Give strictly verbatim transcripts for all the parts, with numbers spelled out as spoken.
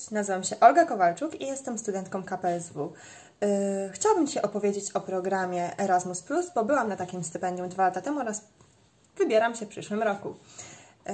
Cześć, nazywam się Olga Kowalczuk i jestem studentką K P S W. Yy, chciałabym Ci opowiedzieć o programie Erasmus plus, bo byłam na takim stypendium dwa lata temu oraz wybieram się w przyszłym roku. Yy,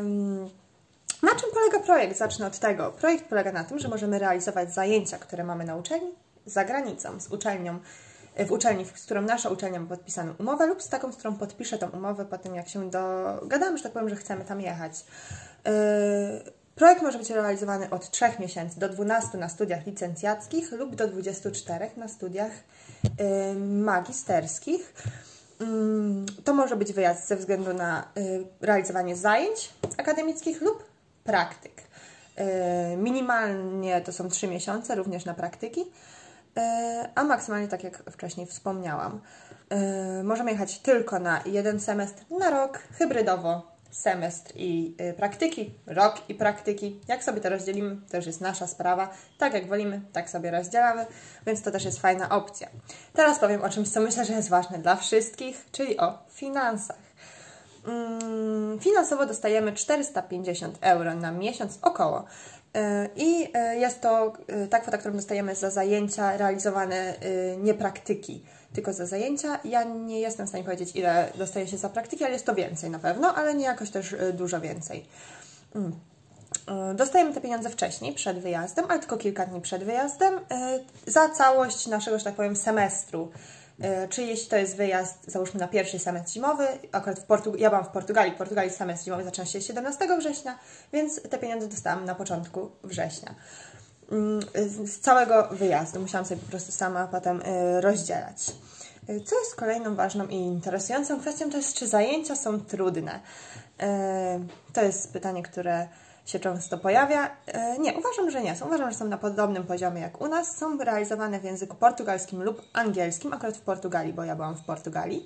na czym polega projekt? Zacznę od tego. Projekt polega na tym, że możemy realizować zajęcia, które mamy na uczelni, za granicą, z uczelnią, w uczelni, z którą nasza uczelnia ma podpisaną umowę lub z taką, z którą podpiszę tą umowę po tym, jak się dogadamy, że tak powiem, że chcemy tam jechać. Yy, Projekt może być realizowany od trzech miesięcy do dwunastu na studiach licencjackich lub do dwudziestu czterech na studiach y, magisterskich. Y, to może być wyjazd ze względu na y, realizowanie zajęć akademickich lub praktyk. Y, minimalnie to są trzy miesiące, również na praktyki, y, a maksymalnie, tak jak wcześniej wspomniałam, y, możemy jechać tylko na jeden semestr, na rok, hybrydowo. Semestr i y, praktyki, rok i praktyki. Jak sobie to rozdzielimy, to już jest nasza sprawa. Tak jak wolimy, tak sobie rozdzielamy, więc to też jest fajna opcja. Teraz powiem o czymś, co myślę, że jest ważne dla wszystkich, czyli o finansach. Ym, finansowo dostajemy czterysta pięćdziesiąt euro na miesiąc około. Yy, I yy, jest to yy, ta kwota, którą dostajemy za zajęcia realizowane yy, nie praktyki, tylko za zajęcia. Ja nie jestem w stanie powiedzieć, ile dostaje się za praktyki, ale jest to więcej na pewno, ale nie jakoś też dużo więcej. Dostajemy te pieniądze wcześniej, przed wyjazdem, ale tylko kilka dni przed wyjazdem, za całość naszego, że tak powiem, semestru. Czyli jeśli to jest wyjazd, załóżmy na pierwszy semestr zimowy, akurat w Portugalii, ja byłam w Portugalii, w Portugalii semestr zimowy zaczyna się siedemnastego września, więc te pieniądze dostałam na początku września. Z całego wyjazdu musiałam sobie po prostu sama potem rozdzielać. Co jest kolejną ważną i interesującą kwestią, to jest, czy zajęcia są trudne. To jest pytanie, które się często pojawia. Nie, uważam, że nie są. Uważam, że są na podobnym poziomie jak u nas. Są realizowane w języku portugalskim lub angielskim, akurat w Portugalii, bo ja byłam w Portugalii.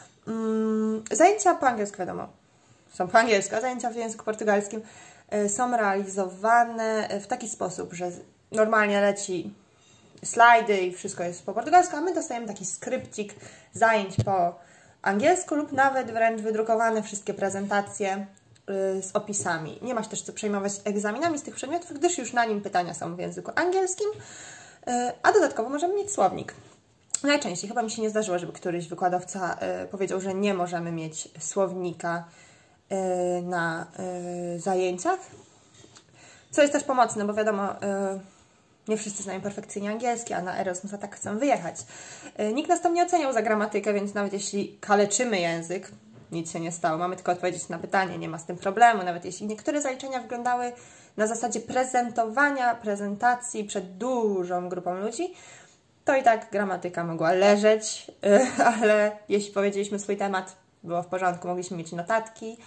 Zajęcia po angielsku, wiadomo, są po angielsku, a zajęcia w języku portugalskim są realizowane w taki sposób, że normalnie leci slajdy i wszystko jest po portugalsku, a my dostajemy taki skrypcik zajęć po angielsku lub nawet wręcz wydrukowane wszystkie prezentacje z opisami. Nie ma się też co przejmować egzaminami z tych przedmiotów, gdyż już na nim pytania są w języku angielskim, a dodatkowo możemy mieć słownik. Najczęściej chyba mi się nie zdarzyło, żeby któryś wykładowca powiedział, że nie możemy mieć słownika na zajęciach, co jest też pomocne, bo wiadomo, nie wszyscy znają perfekcyjnie angielski, a na Erasmusa tak chcą wyjechać. Nikt nas tam nie oceniał za gramatykę, więc nawet jeśli kaleczymy język, nic się nie stało. Mamy tylko odpowiedzieć na pytanie, nie ma z tym problemu. Nawet jeśli niektóre zaliczenia wyglądały na zasadzie prezentowania, prezentacji przed dużą grupą ludzi, to i tak gramatyka mogła leżeć, ale jeśli powiedzieliśmy swój temat, było w porządku, mogliśmy mieć notatki.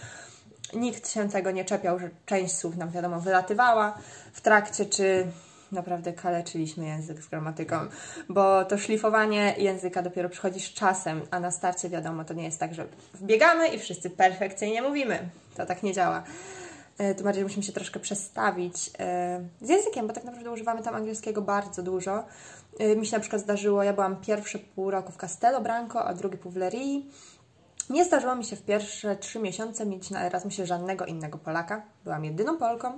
Nikt się tego nie czepiał, że część słów nam, wiadomo, wylatywała w trakcie, czy naprawdę kaleczyliśmy język z gramatyką, bo to szlifowanie języka dopiero przychodzi z czasem, a na starcie, wiadomo, to nie jest tak, że wbiegamy i wszyscy perfekcyjnie mówimy. To tak nie działa. Tym bardziej musimy się troszkę przestawić z językiem, bo tak naprawdę używamy tam angielskiego bardzo dużo. Mi się na przykład zdarzyło, ja byłam pierwsze pół roku w Castelo Branco, a drugi pół w Leirii. Nie zdarzyło mi się w pierwsze trzy miesiące mieć na Erasmusie żadnego innego Polaka. Byłam jedyną Polką,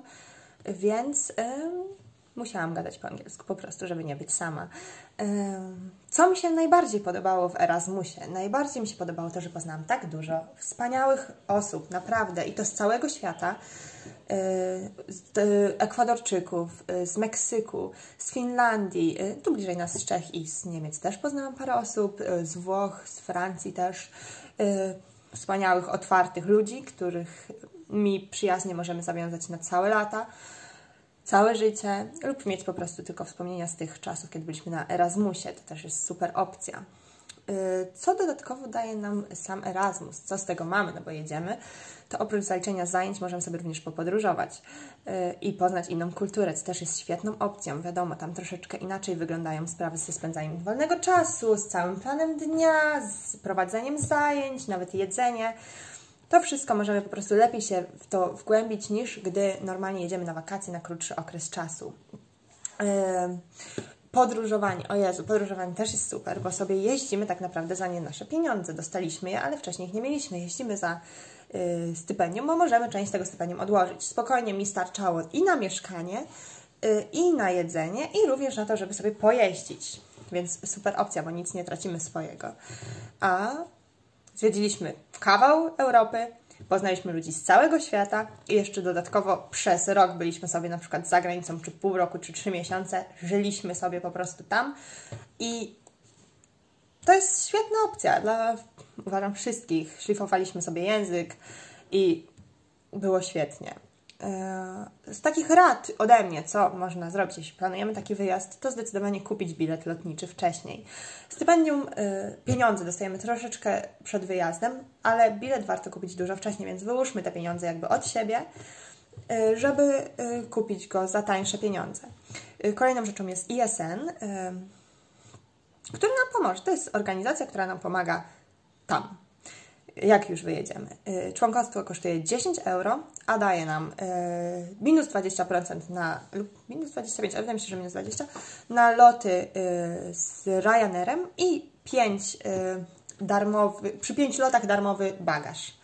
więc yy, musiałam gadać po angielsku po prostu, żeby nie być sama. Yy, co mi się najbardziej podobało w Erasmusie? Najbardziej mi się podobało to, że poznałam tak dużo wspaniałych osób, naprawdę, i to z całego świata. Yy, z yy, Ekwadorczyków, yy, z Meksyku, z Finlandii, yy, tu bliżej nas z Czech i z Niemiec też poznałam parę osób, yy, z Włoch, z Francji też. Yy, wspaniałych, otwartych ludzi, których mi przyjaźnie możemy zawiązać na całe lata, całe życie, lub mieć po prostu tylko wspomnienia z tych czasów, kiedy byliśmy na Erasmusie. To też jest super opcja. Yy, co dodatkowo daje nam sam Erasmus? Co z tego mamy? No bo jedziemy, to oprócz zaliczenia zajęć możemy sobie również popodróżować yy, i poznać inną kulturę, co też jest świetną opcją. Wiadomo, tam troszeczkę inaczej wyglądają sprawy ze spędzaniem wolnego czasu, z całym planem dnia, z prowadzeniem zajęć, nawet jedzenie. To wszystko możemy po prostu lepiej się w to wgłębić, niż gdy normalnie jedziemy na wakacje na krótszy okres czasu. Yy, Podróżowanie, o Jezu, podróżowanie też jest super, bo sobie jeździmy tak naprawdę za nie nasze pieniądze. Dostaliśmy je, ale wcześniej ich nie mieliśmy. Jeździmy za y, stypendium, bo możemy część tego stypendium odłożyć. Spokojnie mi starczało i na mieszkanie, i na jedzenie, i również na to, żeby sobie pojeździć. Więc super opcja, bo nic nie tracimy swojego. A zwiedziliśmy kawał Europy, poznaliśmy ludzi z całego świata i jeszcze dodatkowo przez rok byliśmy sobie na przykład za granicą, czy pół roku, czy trzy miesiące. Żyliśmy sobie po prostu tam i to jest świetna opcja dla, uważam, wszystkich. Szlifowaliśmy sobie język i było świetnie. Z takich rad ode mnie, co można zrobić, jeśli planujemy taki wyjazd, to zdecydowanie kupić bilet lotniczy wcześniej. Stypendium, pieniądze dostajemy troszeczkę przed wyjazdem, ale bilet warto kupić dużo wcześniej, więc wyłóżmy te pieniądze jakby od siebie, żeby kupić go za tańsze pieniądze. Kolejną rzeczą jest I S N, który nam pomoże. To jest organizacja, która nam pomaga tam, jak już wyjedziemy. Członkostwo kosztuje dziesięć euro, a daje nam minus dwadzieścia procent na, lub minus dwadzieścia pięć procent, ale wydaje mi się, że minus dwadzieścia procent na loty z Ryanairem i pięć darmowy, przy pięciu lotach darmowy bagaż.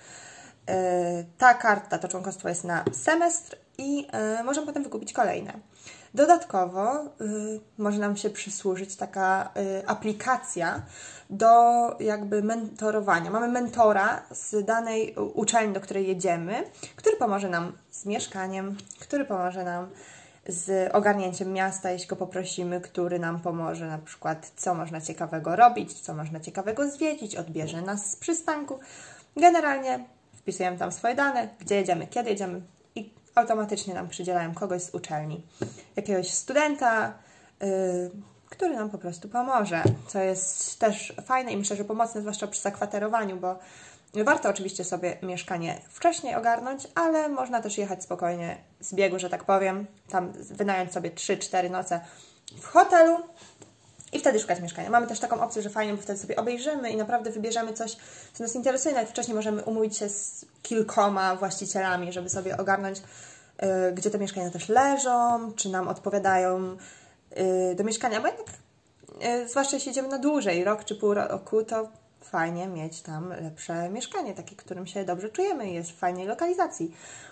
Ta karta, to członkostwo jest na semestr i możemy potem wykupić kolejne. Dodatkowo y, może nam się przysłużyć taka y, aplikacja do jakby mentorowania. Mamy mentora z danej uczelni, do której jedziemy, który pomoże nam z mieszkaniem, który pomoże nam z ogarnięciem miasta, jeśli go poprosimy, który nam pomoże na przykład, co można ciekawego robić, co można ciekawego zwiedzić, odbierze nas z przystanku. Generalnie wpisujemy tam swoje dane, gdzie jedziemy, kiedy jedziemy, automatycznie nam przydzielają kogoś z uczelni, jakiegoś studenta, yy, który nam po prostu pomoże, co jest też fajne i myślę, że pomocne, zwłaszcza przy zakwaterowaniu, bo warto oczywiście sobie mieszkanie wcześniej ogarnąć, ale można też jechać spokojnie z biegu, że tak powiem, tam wynająć sobie trzy cztery noce w hotelu i wtedy szukać mieszkania. Mamy też taką opcję, że fajnie, bo wtedy sobie obejrzymy i naprawdę wybierzemy coś, co nas interesuje. Nawet wcześniej możemy umówić się z kilkoma właścicielami, żeby sobie ogarnąć, yy, gdzie te mieszkania też leżą, czy nam odpowiadają yy, do mieszkania, bo jednak, yy, zwłaszcza jeśli jedziemy na dłużej, rok czy pół roku, to fajnie mieć tam lepsze mieszkanie, takie, którym się dobrze czujemy i jest w fajnej lokalizacji.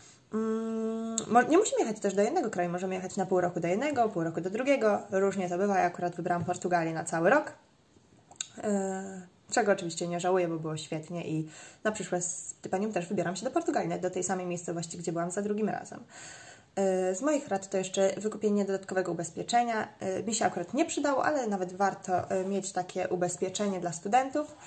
Nie musimy jechać też do jednego kraju, możemy jechać na pół roku do jednego, pół roku do drugiego, różnie to bywa. Ja akurat wybrałam Portugalię na cały rok, czego oczywiście nie żałuję, bo było świetnie i na przyszłe stypendium też wybieram się do Portugalii, do tej samej miejscowości, gdzie byłam za drugim razem. Z moich rad to jeszcze wykupienie dodatkowego ubezpieczenia. Mi się akurat nie przydało, ale nawet warto mieć takie ubezpieczenie dla studentów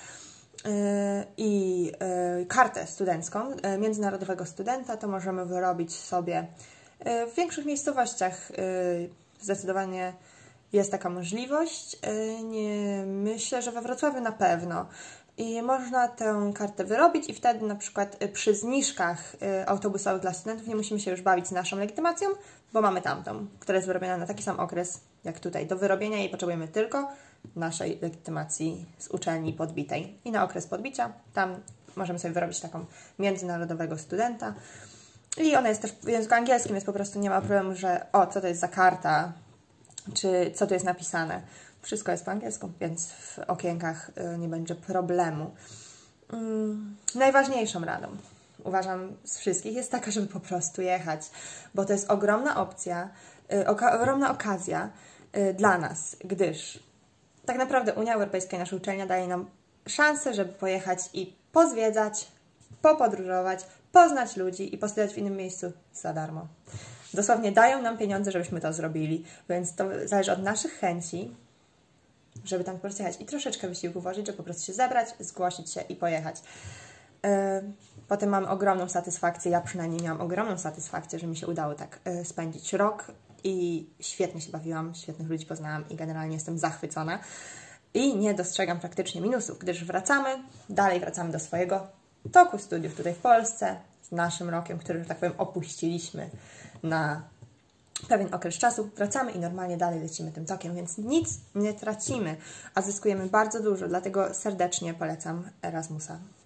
i kartę studencką międzynarodowego studenta. To możemy wyrobić sobie w większych miejscowościach. Zdecydowanie jest taka możliwość. Nie, myślę, że we Wrocławiu na pewno. I można tę kartę wyrobić i wtedy na przykład przy zniżkach autobusowych dla studentów nie musimy się już bawić z naszą legitymacją, bo mamy tamtą, która jest wyrobiona na taki sam okres jak tutaj. Do wyrobienia jej potrzebujemy tylko naszej legitymacji z uczelni podbitej. I na okres podbicia tam możemy sobie wyrobić taką międzynarodowego studenta. I ona jest też w języku angielskim, więc po prostu nie ma problemu, że o, co to jest za karta, czy co tu jest napisane. Wszystko jest po angielsku, więc w okienkach nie będzie problemu. Hmm, najważniejszą radą, uważam, z wszystkich jest taka, żeby po prostu jechać, bo to jest ogromna opcja, oka ogromna okazja dla nas, gdyż tak naprawdę Unia Europejska i nasza uczelnia daje nam szansę, żeby pojechać i pozwiedzać, popodróżować, poznać ludzi i postować w innym miejscu za darmo. Dosłownie dają nam pieniądze, żebyśmy to zrobili, więc to zależy od naszych chęci, żeby tam po prostu jechać i troszeczkę wysiłku włożyć, żeby po prostu się zebrać, zgłosić się i pojechać. Potem mamy ogromną satysfakcję, ja przynajmniej miałam ogromną satysfakcję, że mi się udało tak spędzić rok i świetnie się bawiłam, świetnych ludzi poznałam i generalnie jestem zachwycona i nie dostrzegam praktycznie minusów, gdyż wracamy, dalej wracamy do swojego toku studiów tutaj w Polsce z naszym rokiem, który, że tak powiem, opuściliśmy na pewien okres czasu, wracamy i normalnie dalej lecimy tym tokiem, więc nic nie tracimy, a zyskujemy bardzo dużo, dlatego serdecznie polecam Erasmusa.